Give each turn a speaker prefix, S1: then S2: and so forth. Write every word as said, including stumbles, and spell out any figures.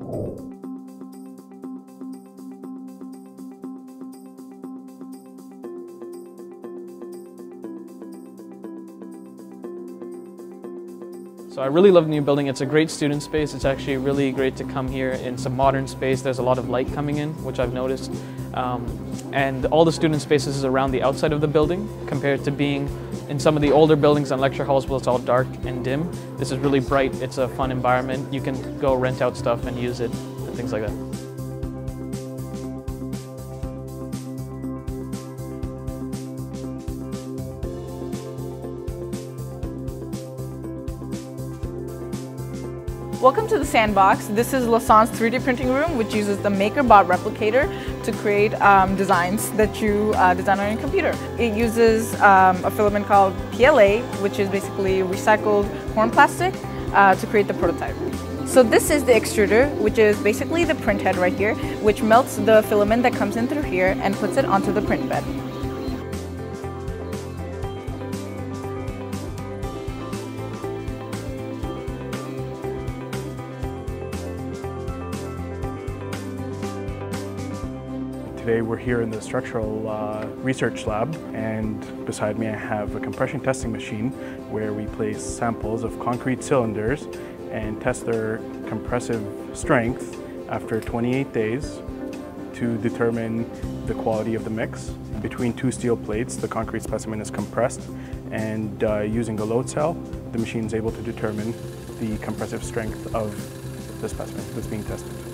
S1: So I really love the new building. It's a great student space. It's actually really great to come here in some modern space. There's a lot of light coming in, which I've noticed. Um, and all the student spaces is around the outside of the building compared to being in some of the older buildings and lecture halls where it's all dark and dim. This is really bright. It's a fun environment. You can go rent out stuff and use it and things like that.
S2: Welcome to the SANDBOX. This is Lasson's three D printing room, which uses the MakerBot replicator to create um, designs that you uh, design on your computer. It uses um, a filament called P L A, which is basically recycled corn plastic, uh, to create the prototype. So this is the extruder, which is basically the print head right here, which melts the filament that comes in through here and puts it onto the print bed.
S3: Today we're here in the structural uh, research lab, and beside me I have a compression testing machine where we place samples of concrete cylinders and test their compressive strength after twenty-eight days to determine the quality of the mix. Between two steel plates, the concrete specimen is compressed, and uh, using a load cell, the machine is able to determine the compressive strength of the specimen that's being tested.